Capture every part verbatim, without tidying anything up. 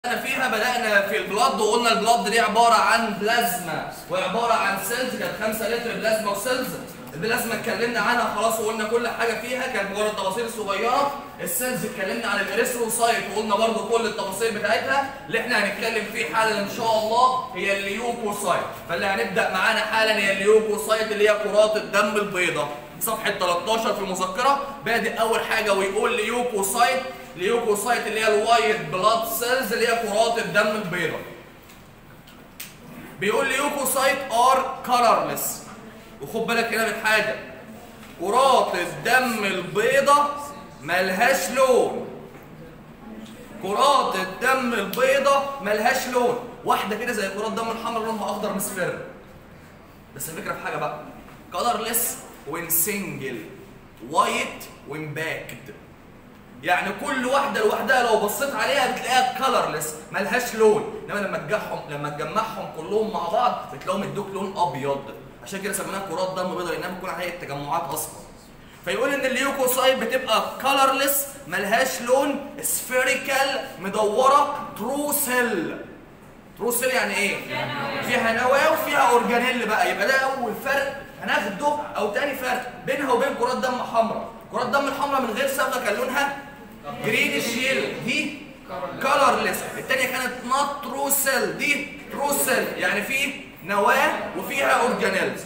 فيها بدأنا في البلاد وقلنا البلاد دي عبارة عن بلازما وعبارة عن سيلز، كانت خمسة لتر بلازما وسيلز. البلازما اتكلمنا عنها خلاص وقلنا كل حاجة فيها، كانت مجرد تفاصيل صغيرة. السيلز اتكلمنا عن الاريثروسايت وقلنا برضو كل التفاصيل بتاعتها. اللي احنا هنتكلم فيه حالا ان شاء الله هي الليوكوسايت. فاللي هنبدأ معانا حالا هي الليوكوسايت اللي هي كرات الدم البيضاء. صفحة تلتاشر في المذكرة بادئ أول حاجة ويقول ليوكوسايت. ليوكوسايت اللي هي الوايت بلاد سيلز اللي هي كرات الدم البيضاء. بيقول ليوكوسايت ار كلرلس. وخد بالك هنا من حاجة، كرات الدم البيضاء ملهاش لون. كرات الدم البيضاء ملهاش لون، واحدة كده زي كرات الدم الحمراء لونها أخضر مصفر. بس الفكرة في حاجة بقى، كلرلس when single white when backed. يعني كل واحده لوحدها لو بصيت عليها بتلاقيها كلرلس ملهاش لون، انما لما تجمعهم لما تجمعهم كلهم مع بعض بتلاقيهم يدوك لون ابيض. عشان كده سميناها كرات دم بيضاء لانها بتكون عليها التجمعات اصفر. فيقول ان الليوكوسايت بتبقى كلرلس ملهاش لون، سفيريكال مدوره، ترو سيل. ترو سيل يعني ايه؟ فيها نواه وفيها اورجانيل بقى. يبقى ده اول فرق هناخده او تاني فرق بينها وبين كرات دم حمراء. كرات الدم الحمراء من غير صبغه كان لونها جرينش يلو، دي كلرلس. الثانيه كانت نوت ترو سيل، دي ترو سيل يعني في نواه وفيها اورجانيلز.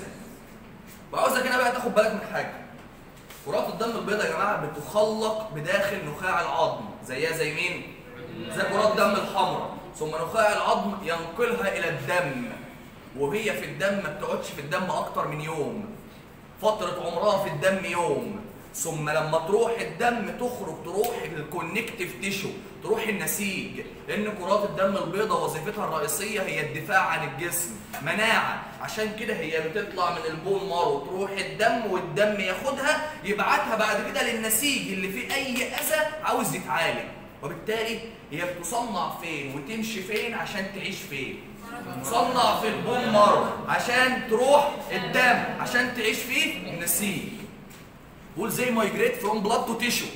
وعاوزك هنا بقى تاخد بالك من حاجه، كرات الدم البيضاء يا جماعه بتخلق بداخل نخاع العظم زيها زي مين؟ زي كرات الدم الحمراء. ثم نخاع العظم ينقلها الى الدم، وهي في الدم ما بتقعدش في الدم اكتر من يوم. فتره عمرها في الدم يوم. ثم لما تروح الدم تخرج تروح الكونكتيف تيشو، تروح النسيج. لان كرات الدم البيضاء وظيفتها الرئيسيه هي الدفاع عن الجسم، مناعه. عشان كده هي بتطلع من البون مارو تروح الدم، والدم ياخدها يبعتها بعد كده للنسيج اللي فيه اي اذى عاوز يتعالج. وبالتالي هي بتصنع فين وتمشي فين عشان تعيش فين؟ تصنع في البون مارو عشان تروح الدم عشان تعيش فيه النسيج. بقول زي مايجريت فروم بلاد تو تيشو،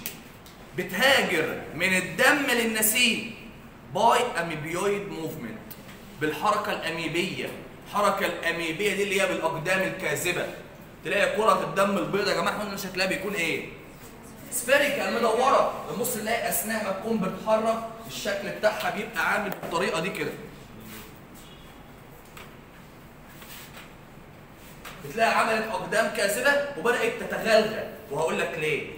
بتهاجر من الدم للنسيج باي اميبيويد موفمنت، بالحركه الاميبيه. الحركه الاميبيه دي اللي هي بالاقدام الكاذبه. تلاقي كره الدم البيضاء يا جماعه قلنا شكلها بيكون ايه؟ سفيريكال مدوره. بنبص نلاقي اثناء ما تكون بتتحرك الشكل بتاعها بيبقى عامل بالطريقه دي كده. بتلاقي عملت اقدام كاذبه وبدات تتغلغل، وهقول لك ليه.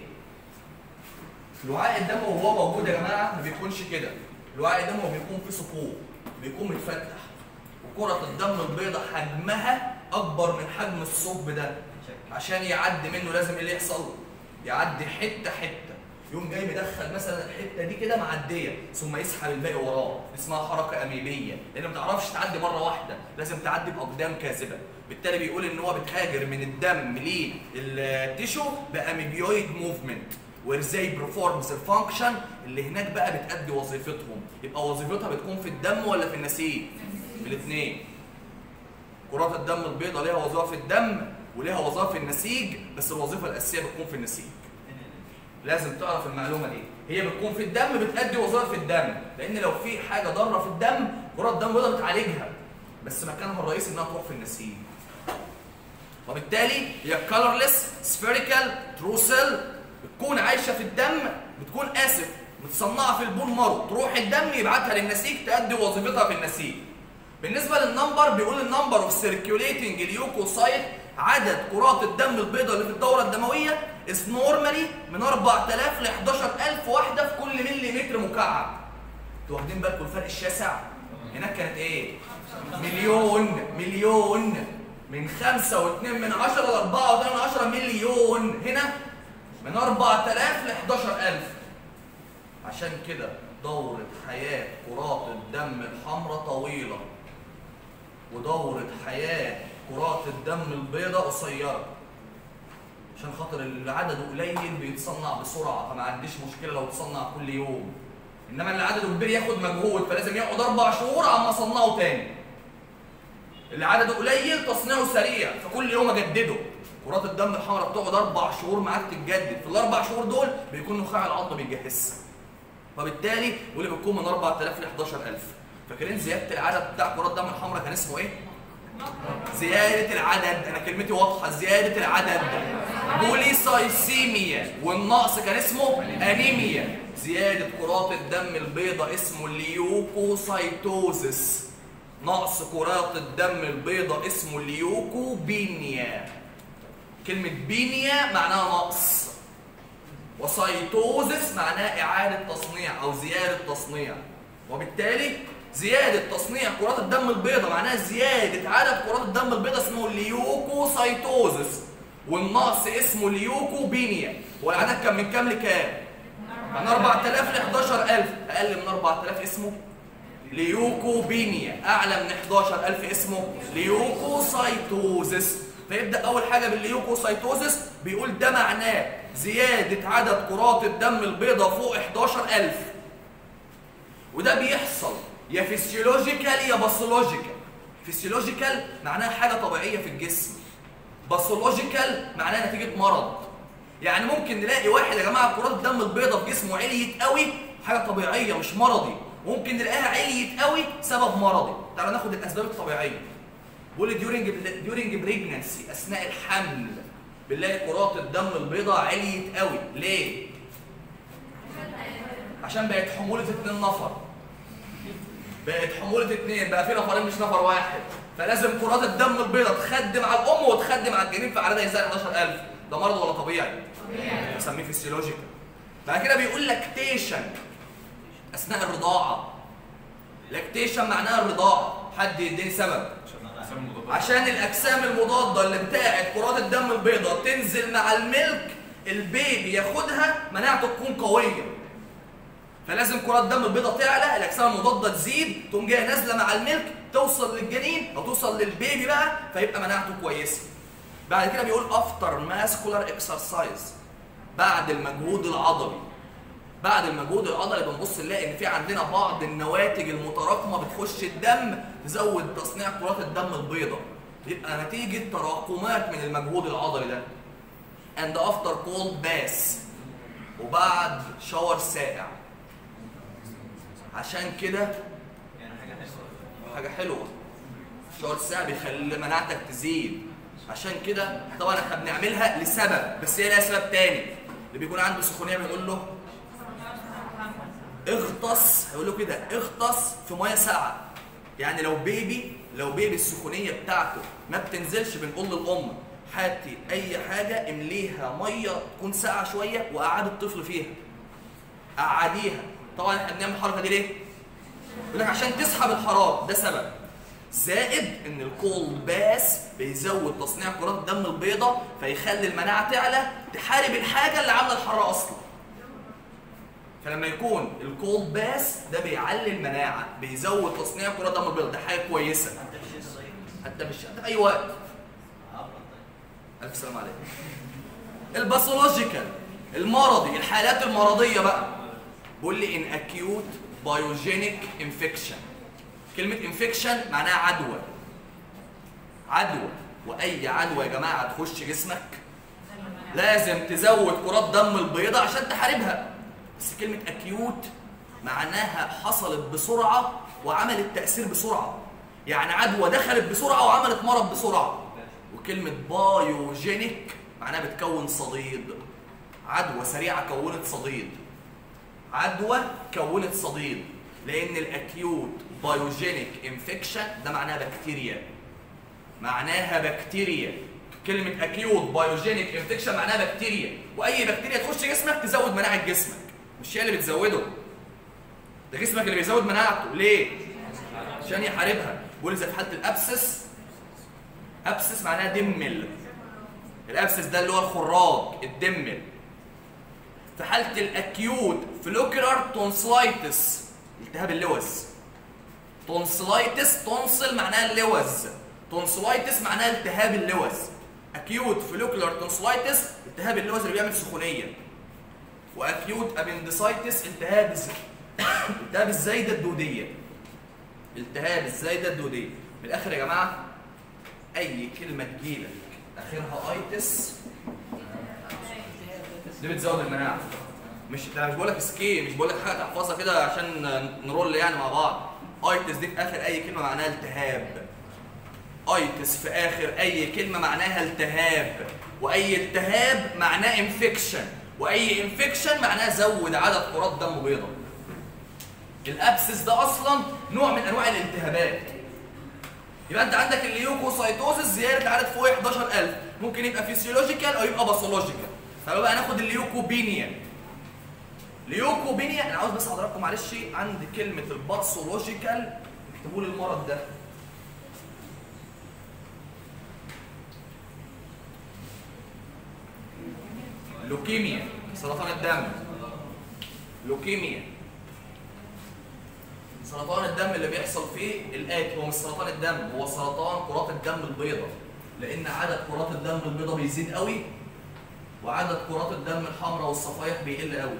لعاء الدم وهو موجود يا جماعه ما بيكونش كده. لعاء الدم وهو بيكون فيه ثقوب، بيكون متفتح. وكره الدم البيضاء حجمها اكبر من حجم الثقب ده. عشان يعدي منه لازم اللي يحصل يعدي حته حته. يقوم جاي مدخل مثلا الحته دي كده معديه ثم يسحب الباقي وراه. اسمها حركه اميبيه، لان ما تعرفش تعدي مره واحده، لازم تعدي باقدام كاذبه. بالتالي بيقول ان هو بتهاجر من الدم للتيشو باميبيويد موفمنت، وازاي برفورمز الفانكشن اللي هناك بقى بتأدي وظيفتهم. يبقى وظيفتها بتكون في الدم ولا في النسيج؟ في الاثنين. كرات الدم البيضاء ليها وظيفه في الدم وليها وظيفه في النسيج، بس الوظيفه الاساسيه بتكون في النسيج. لازم تعرف المعلومه دي، هي بتكون في الدم بتأدي وظيفه في الدم، لان لو في حاجه ضاره في الدم كرات الدم البيضاء بتعالجها، بس مكانها الرئيسي انها تروح في النسيج. وبالتالي هي كلرلس سفيريكال ترو سيل، بتكون عايشه في الدم، بتكون اسف متصنعه في البون مارو، تروح الدم يبعتها للنسيج تأدي وظيفتها في النسيج. بالنسبه للنمبر بيقول النمبر اوف سيركيوليتنج ليوكوسايت، عدد كرات الدم البيضاء اللي في الدوره الدمويه از نورمالي من أربعة آلاف ل حداشر ألف واحده في كل ملي مكعب. انتوا واخدين بالكم الفرق الشاسع؟ هناك كانت ايه؟ مليون مليون من خمسة واتنين من عشرة ل أربعة وتمانية من عشرة مليون. هنا من أربعة آلاف ل حداشر ألف. عشان كده دورة حياة كرات الدم الحمراء طويلة، ودورة حياة كرات الدم البيضاء قصيرة. عشان خاطر اللي عدده قليل بيتصنع بسرعة، فما عنديش مشكلة لو تصنع كل يوم. انما اللي عدده كبير ياخد مجهود، فلازم يقعد اربع شهور عما اصنعه تاني. اللي عدده قليل تصنيعه سريع، فكل يوم اجدده. كرات الدم الحمراء بتقعد اربع شهور معاك تتجدد، في الاربع شهور دول بيكون نخاع العظم بيجهزها. فبالتالي واللي بتكون من أربعة آلاف ل إحداشر ألف. فاكرين زياده العدد بتاع كرات الدم الحمراء كان اسمه ايه؟ زياده العدد. انا كلمتي واضحه، زياده العدد. بوليسايسيميا. والنقص كان اسمه انيميا. زياده كرات الدم البيضاء اسمه ليوكوسايتوزس. نقص كرات الدم البيضاء اسمه ليوكوبينيا. كلمه بينيا معناها نقص، وسايتوزس معناها اعاده تصنيع او زياده تصنيع. وبالتالي زياده تصنيع كرات الدم البيضاء معناها زياده عدد كرات الدم البيضاء اسمه ليوكوسايتوزس، والنقص اسمه ليوكوبينيا. والعدد كان من كام لكام؟ من أربعة آلاف ل إحداشر ألف. اقل من أربعة آلاف اسمه ليوكوبينيا، اعلى من إحداشر ألف اسمه ليوكوسايتوزس. فيبدا اول حاجه بالليوكوسايتوزس، بيقول ده معناه زياده عدد كرات الدم البيضاء فوق إحداشر ألف. وده بيحصل يا فيسيولوجيكال يا باثولوجيكال. فيسيولوجيكال معناها حاجه طبيعيه في الجسم، باثولوجيكال معناها نتيجه مرض. يعني ممكن نلاقي واحد يا جماعه كرات الدم البيضاء في جسمه عليت قوي، حاجه طبيعيه مش مرضي، ممكن نلاقيها عليت قوي سبب مرضي. تعالوا ناخد الاسباب الطبيعيه. بيقول ديورنج ديورنج بريجنانسي، اثناء الحمل بنلاقي كرات الدم البيضاء عليت قوي. ليه؟ عشان بقت حموله اتنين نفر. بقت حموله اتنين، بقى في نفرين مش نفر واحد، فلازم كرات الدم البيضاء تخدم على الام وتخدم على الجنين في عددها يزيد إحداشر ألف. ده مرض ولا طبيعي؟ طبيعي. بنسميه فيسيولوجيكال. بعد كده بيقول لاكتيشن اثناء الرضاعه. لاكتيشن معناها الرضاعه. حد يديني سبب؟ عشان الاجسام المضاده اللي بتاعت كرات الدم البيضاء تنزل مع الملك، البيبي ياخدها مناعته تكون قويه. فلازم كرات الدم البيضاء تعلى، الاجسام المضاده تزيد، تقوم جايه نازله مع الملك توصل للجنين او توصل للبيبي بقى، فيبقى مناعته كويسه. بعد كده بيقول افتر ماسكولار اكسرسايز، بعد المجهود العضلي. بعد المجهود العضلي بنبص نلاقي ان في عندنا بعض النواتج المتراكمه بتخش الدم تزود تصنيع كرات الدم البيضاء، يبقى نتيجه تراكمات من المجهود العضلي ده. and after cold bath، وبعد شاور ساقع. عشان كده حاجه حلوه، شاور ساقع بيخلي مناعتك تزيد. عشان كده طبعا احنا بنعملها لسبب، بس هي لها سبب تاني. اللي بيكون عنده سخونيه بنقول له اغطس، هيقول له كده اغطس في ميه ساقعه. يعني لو بيبي لو بيبي السخونيه بتاعته ما بتنزلش، بنقول للام هاتي اي حاجه امليها ميه تكون ساقعه شويه وقعدي الطفل فيها. قعديها. طبعا احنا بنعمل الحركه دي ليه؟ يقول لك عشان تسحب الحراره، ده سبب. زائد ان الكولد باث بيزود تصنيع كرات الدم البيضاء، فيخلي المناعه تعلى تحارب الحاجه اللي عامله الحراره اصلا. فلما يكون الكولد باث ده بيعلي المناعه، بيزود تصنيع كرات الدم البيضاء، ده حاجه كويسه. حتى مش حتى في اي وقت. الف سلام عليكم. الباثولوجيكال، المرضي، الحالات المرضيه بقى. بيقول لي ان اكيوت بايوجينيك انفكشن. كلمة انفكشن معناها عدوى. عدوى، وأي عدوى يا جماعة تخش جسمك لازم تزود كرات دم البيضاء عشان تحاربها. بس كلمة أكيوت معناها حصلت بسرعة وعملت تأثير بسرعة. يعني عدوى دخلت بسرعة وعملت مرض بسرعة. وكلمة بايوجينيك معناها بتكون صديد. عدوى سريعة كونت صديد. عدوى كونت صديد. لأن الأكيوت بايوجينيك انفكشن ده معناها بكتيريا. معناها بكتيريا. كلمة أكيوت بايوجينيك انفكشن معناها بكتيريا، وأي بكتيريا تخش جسمك تزود مناعة جسمك. مش هي اللي بتزوده، ده جسمك اللي بيزود مناعته. ليه؟ عشان يحاربها. بيقول زي في حالة الأبسس، أبسس معناها دمل. الأبسس ده اللي هو الخراج، الدمل. في حالة الأكيوت فلوكيولار تونسلايتس، التهاب اللوز. تونسلايتس، تونسل معناها اللوز، تونسلايتس معناها التهاب اللوز. اكيوت فلوكيولار تونسلايتس التهاب اللوز اللي بيعمل سخونيه. واكيوت ابندسايتس التهاب الز... التهاب الزايده الدوديه. التهاب الزايده الدوديه. من الاخر يا جماعه، اي كلمه تجيلك اخرها ايتس دي بتزود المناعه. مش ده مش بقول لك سكي، مش بقول لك حاجه تحفظها كده عشان نرول يعني مع بعض. ايتس دي في اخر اي كلمه معناها التهاب. ايتس في اخر اي كلمه معناها التهاب، واي التهاب معناه انفكشن، واي انفكشن معناه زود عدد كرات دم بيضاء. الابسس ده اصلا نوع من انواع الالتهابات. يبقى انت عندك الليوكوسايتوزس زياده عدد فوق احداشر ألف، ممكن يبقى فيسيولوجيكال او يبقى باثولوجيكال. تعالوا بقى ناخد الليوكوبينيا. ليوكوبينيا انا عاوز بس حضراتكم معلش عند كلمه الباثولوجيكال اكتبوا لي المرض ده. لوكيميا، سرطان الدم. لوكيميا سرطان الدم اللي بيحصل فيه الآتي، هو مش سرطان الدم، هو سرطان كرات الدم البيضاء، لأن عدد كرات الدم البيضاء بيزيد قوي وعدد كرات الدم الحمراء والصفائح بيقل قوي.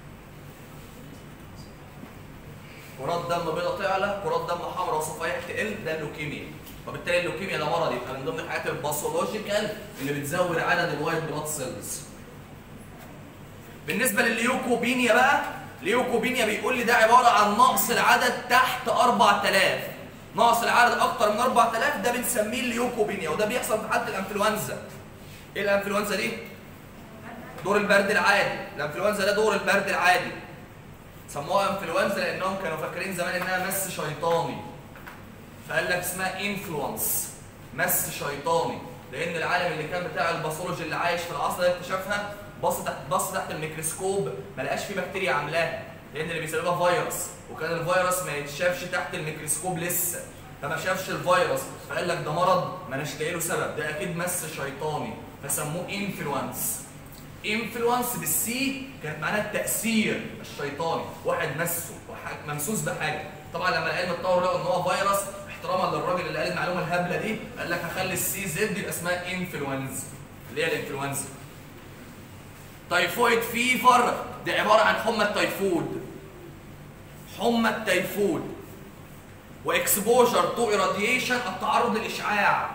كرات دم بيضاء تعلى، كرات دم حمراء وصفائح تقل، ده اللوكيميا. وبالتالي اللوكيميا ده مرض يبقى من ضمن الحاجات الباثولوجيكال اللي بتزود عدد الوايت بلاد سيلز. بالنسبه للليوكوبينيا بقى، ليوكوبينيا بيقول لي ده عباره عن نقص العدد تحت أربعة آلاف. نقص العدد اكتر من أربعة آلاف ده بنسميه الليوكوبينيا، وده بيحصل في حاله الانفلونزا. ايه الانفلونزا دي؟ دور البرد العادي. الانفلونزا ده دور البرد العادي. سموها انفلونزا لانهم كانوا فاكرين زمان انها مس شيطاني، فقال لك اسمها انفلونس، مس شيطاني، لان العالم اللي كان بتاع الباثولوجي اللي عايش في العصر ده اكتشفها، بص تحت بص تحت الميكروسكوب ما لقاش فيه بكتيريا عاملاها، لان اللي بيسببها فيروس، وكان الفيروس ما يتشافش تحت الميكروسكوب لسه، فما شافش الفيروس، فقال لك ده مرض ما اناش لاقي له سبب، ده اكيد مس شيطاني، فسموه انفلونس. انفلونس بالسي كانت معناها التأثير الشيطاني، واحد مسه، واحد ممسوس بحاجه. طبعا لما العلم اتطور لقوا ان هو فيروس، احتراما للراجل اللي قال المعلومه الهبله دي، قال لك هخلي السي زد يبقى اسمها انفلونزا، اللي هي الانفلونزا. تايفويد فيفر دي عباره عن حمى التيفود. حمى التيفود. واكسبوجر تو ايراديشن، التعرض للاشعاع.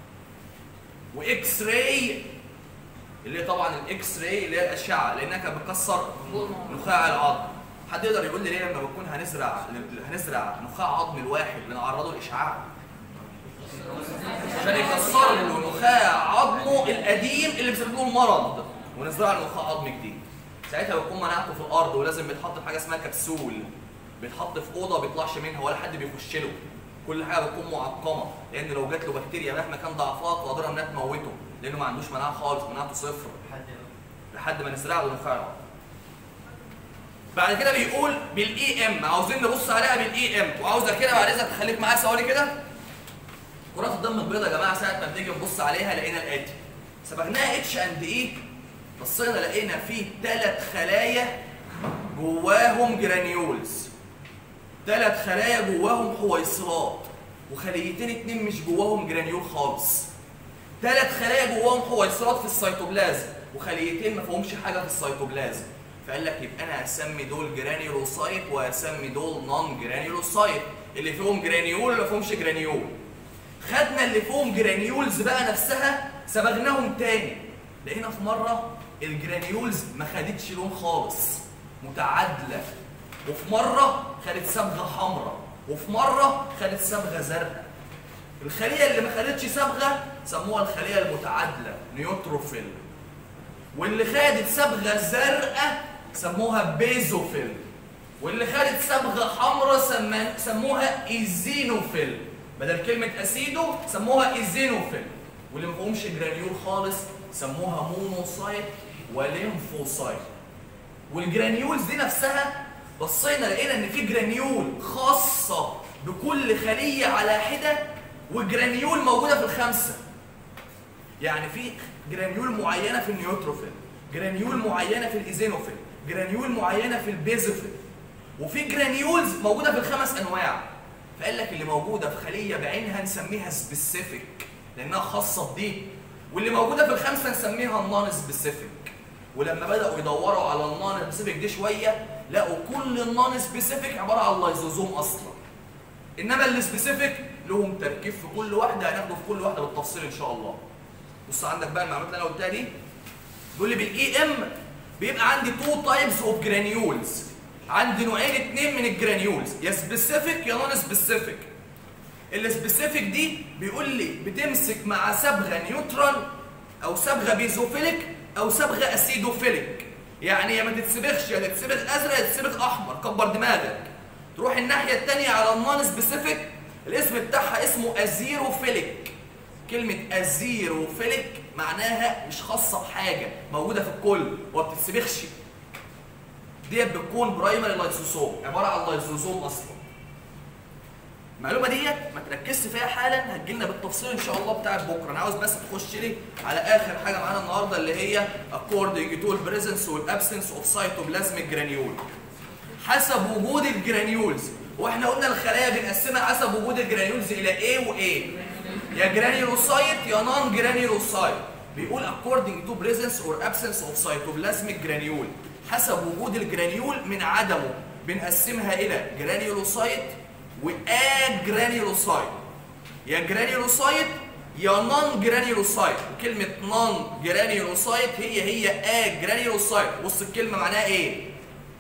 واكس راي اللي هي طبعا الاكس راي اللي هي الاشعه، لانها كانت بتكسر نخاع العظم. حد يقدر يقول لي ليه لما بنكون هنزرع هنزرع نخاع عظم الواحد بنعرضه للاشعاع؟ عشان يكسر له نخاع عظمه القديم اللي بيسبب له المرض، ونزرع له نخاع عظم جديد. ساعتها بتكون مناعته في الارض، ولازم بيتحط في حاجه اسمها كبسول، بيتحط في اوضه ما بيطلعش منها ولا حد بيخش له. كل حاجه بتكون معقمه، لان لو جات له بكتيريا مهما كان ضعفها قادره انها تموته، لانه ما عندوش مناعه خالص، مناعته صفر لحد ما نزرع له نخاع العظم. بعد كده بيقول بالاي ام، عاوزين نبص عليها بالاي ام، وعاوزك كده بعد اذنك تخليك معايا ثواني كده. كرات الدم البيضاء يا جماعه ساعه ما بنيجي نبص عليها لقينا الاتي، صبغناها اتش اند اي، بصينا لقينا فيه ثلاث خلايا جواهم جرانيولز، ثلاث خلايا جواهم حويصلات، وخليتين اتنين مش جواهم جرانيول خالص. ثلاث خلايا جواهم حويصلات في السيتوبلازم، وخليتين ما فيهمش حاجه في السيتوبلازم. فقال لك يبقى انا هسمي دول جرانيولوسايت وهسمي دول نون جرانيولوسايت، اللي فيهم جرانيول واللي ما فيهمش جرانيول. خدنا اللي فيهم جرانيولز بقى نفسها صبغناهم تاني، لقينا في مره الجرانيولز ما خدتش لون خالص، متعادله، وفي مره خدت صبغه حمراء، وفي مره خدت صبغه زرقاء. الخليه اللي ما خدتش صبغه سموها الخليه المتعادله نيوتروفيل، واللي خدت صبغه زرقاء سموها بيزوفيل، واللي خدت صبغه حمراء سموها ايزينوفيل، بدل كلمه اسيدو سموها ايزينوفيل، واللي ما فيهمش جرانيول خالص سموها مونوسايت وليمفوسايت. والجرانيولز دي نفسها بصينا لقينا ان في جرانيول خاصه بكل خليه على حده، وجرانيول موجوده في الخمسه. يعني في جرانيول معينه في النيوتروفيل، جرانيول معينه في الايزينوفيل، جرانيول معينه في البيزوفيل، وفي جرانيولز موجوده في الخمس انواع. فقال لك اللي موجوده في خليه بعينها نسميها سبيسيفيك لانها خاصه بدي، واللي موجوده في الخمسه نسميها النون سبيسيفيك. ولما بداوا يدوروا على النون سبيسيفيك دي شويه لقوا كل النون سبيسيفيك عباره عن لايزوزوم اصلا، انما السبيسيفيك لهم تركيب في كل واحده، هناخده في كل واحده بالتفصيل ان شاء الله. بص عندك بقى المعلومات اللي انا قلتها دي، بيقول لي بالاي ام بيبقى عندي تو تايبس اوف جرانيولز، عندي نوعين اتنين من الجرانيولز، يا سبيسيفيك يا نون سبيسيفيك. السبيسيفيك دي بيقول لي بتمسك مع صبغه نيوترال او صبغه بيزوفيليك او صبغه اسيدوفيليك، يعني يا ما تتسبغش يا تتسبغ ازرق يا تتسبغ احمر، كبر دماغك. تروح الناحيه الثانيه على النون سبيسيفيك، الاسم بتاعها اسمه ازيروفيليك. كلمه ازيروفيليك معناها مش خاصه بحاجه، موجوده في الكل وما بتتسبغش. ديت بتكون برايمري لايسوسوم، عباره عن لايسوسوم اصلا. المعلومه ديت ما تركزش فيها حالا، هتجيلنا بالتفصيل ان شاء الله بتاعت بكره. انا عاوز بس تخش لي على اخر حاجه معانا النهارده اللي هي according to the presence والabsence of cytoplasmic granule. حسب وجود الجرانيولز، واحنا قلنا الخلايا بنقسمها حسب وجود الجرانيولز الى A و A، يا جرانيولوسايت يا نون جرانيولوسايت. بيقول according to presence or absence of cytoplasmic granule، حسب وجود الجرانيول من عدمه بنقسمها الى جرانيولوسايت واجرانيولوسايت، يا جرانيولوسايت يا نون جرانيولوسايت. وكلمه نون جرانيولوسايت هي هي اجرانيولوسايت. بص الكلمه معناها ايه؟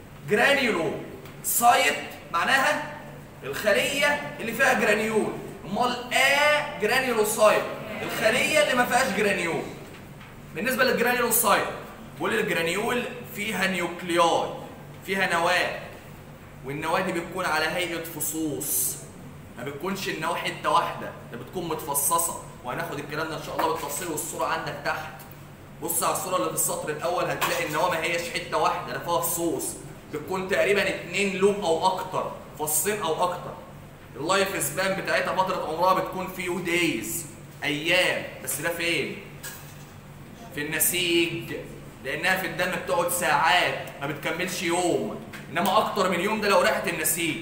جرانيولوسايت معناها الخليه اللي فيها جرانيول، امال اجرانيولوسايت الخليه اللي ما فيهاش جرانيول. بالنسبه للجرانيولوسايت بقول الجرانيول فيها نيوكلياي، فيها نواه، والنواه دي بتكون على هيئه فصوص، ما بتكونش النواه حته واحده، ده بتكون متفصصه، وهناخد الكلام ده ان شاء الله بالتفصيل والصوره عندك تحت. بص على الصوره اللي في السطر الاول هتلاقي النواه ما هياش حته واحده، ده فيها فصوص، بتكون تقريبا اتنين لوب او اكتر، فصين او اكتر. اللايف سبان بتاعتها فتره عمرها بتكون فيو دايز، ايام، بس ده فين؟ في النسيج، لانها في الدم بتقعد ساعات ما بتكملش يوم، انما اكتر من يوم ده لو راحت النسيج.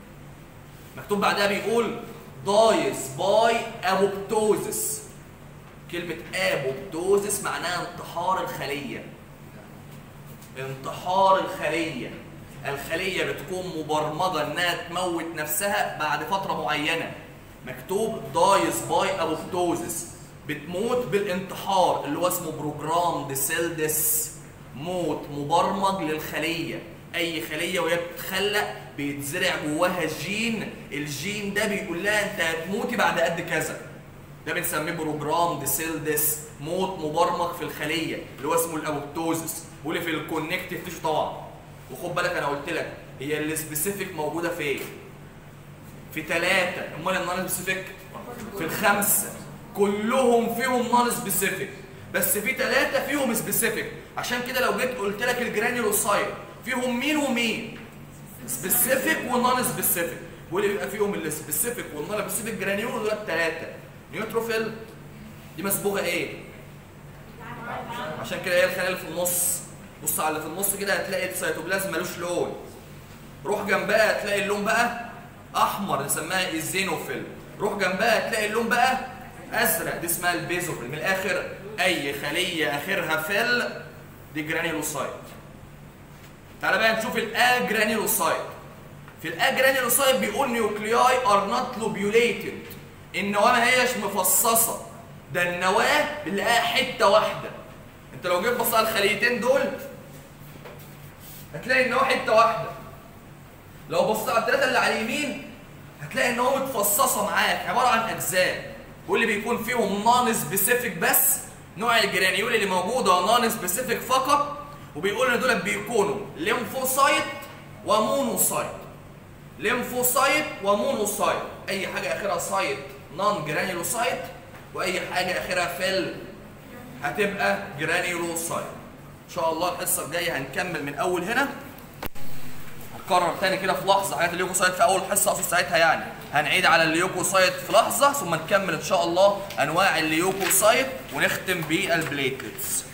مكتوب بعدها بيقول دايز باي ابوبتوزس. كلمه ابوبتوزس معناها انتحار الخليه، انتحار الخليه. الخليه بتكون مبرمجه انها تموت نفسها بعد فتره معينه. مكتوب دايز باي ابوبتوزس، بتموت بالانتحار اللي هو اسمه بروجرام سيل ديس، موت مبرمج للخليه. اي خليه وهي بتتخلق بيتزرع جواها جين، الجين ده بيقول لها انت هتموتي بعد قد كذا، ده بنسميه بروجرام سيل ديس، موت مبرمج في الخليه اللي هو اسمه الابوبتوزس. بيقول في الكونكتيف تيشو طبعا. وخد بالك انا قلت لك هي السبيسيفيك موجوده فين؟ في ثلاثه، امال النون سبيسيفيك في الخمسه، كلهم فيهم نون سبيسيفيك، بس في ثلاثه فيهم سبيسيفيك. عشان كده لو جيت قلت لك الجرانيولوسايت فيهم مين ومين؟ سبيسيفيك ونون سبيسيفيك. بيقول لي بيبقى فيهم السبيسيفيك والنون سبيسيفيك جرانيول دول الثلاثه. نيوتروفيل دي مصبوغه ايه؟ عشان كده هي الخلايا اللي في النص. بص على اللي في النص كده هتلاقي السيتوبلازم ملوش لون. روح جنبها هتلاقي اللون بقى احمر، نسميها الزينوفيل. روح جنبها هتلاقي اللون بقى ازرق، دي اسمها البيزوفيل. من الاخر اي خليه اخرها فيل دي جرانيولوسايت. تعالى بقى نشوف الاجرانيولوسايت. في الاجرانيولوسايت بيقول نيوكلياي ار نوت لوبيوليتد، النواه ما هياش مفصصه، ده النواه بنلاقيها حته واحده. انت لو جيت بص على الخليتين دول هتلاقي النواه حته واحده. لو بصيت على الثلاثه اللي على اليمين هتلاقي النواه متفصصه معاك، عباره عن اجزاء. واللي بيكون فيهم نون سبيسيفيك بس، نوع الجرانيول اللي موجوده نون سبيسيفيك فقط. وبيقول ان دول بيكونوا ليمفوسايت ومونوسايت، ليمفوسايت ومونوسايت. اي حاجه اخرها سايت نون جرانيولوسايت، واي حاجه اخرها فيل هتبقى جرانيولوسايت. ان شاء الله الحصه الجايه هنكمل من اول هنا، هنكرر تاني كده في لحظه حاجات الليوكوسايت في اول حصه اقصد ساعتها، يعني هنعيد على الليوكوسايت في لحظه ثم نكمل ان شاء الله انواع الليوكوسايت ونختم بالبليتلتس.